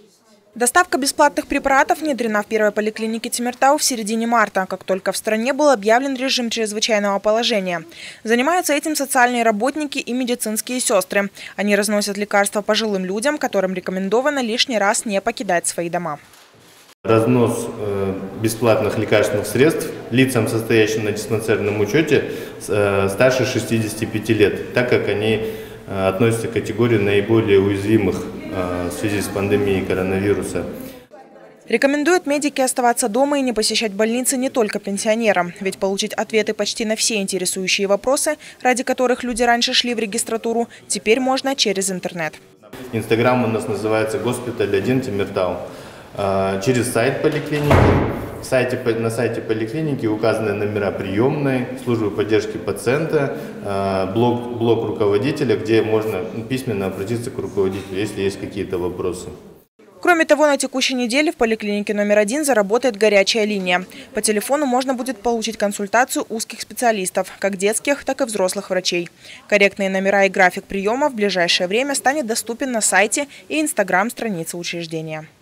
Доставка бесплатных препаратов внедрена в первой поликлинике Темиртау в середине марта, как только в стране был объявлен режим чрезвычайного положения. Занимаются этим социальные работники и медицинские сестры. Они разносят лекарства пожилым людям, которым рекомендовано лишний раз не покидать свои дома. Разнос бесплатных лекарственных средств лицам, состоящим на диспансерном учете, старше 65 лет, так как они относятся к категории наиболее уязвимых в связи с пандемией коронавируса. Рекомендуют медики оставаться дома и не посещать больницы не только пенсионерам. Ведь получить ответы почти на все интересующие вопросы, ради которых люди раньше шли в регистратуру, теперь можно через интернет. Инстаграм у нас называется «Госпиталь 1 Темиртау». Через сайт поликлиники. На сайте поликлиники указаны номера приемной, службы поддержки пациента, блок руководителя, где можно письменно обратиться к руководителю, если есть какие-то вопросы. Кроме того, на текущей неделе в поликлинике номер 1 заработает горячая линия. По телефону можно будет получить консультацию узких специалистов, как детских, так и взрослых врачей. Корректные номера и график приема в ближайшее время станет доступен на сайте и инстаграм-странице учреждения.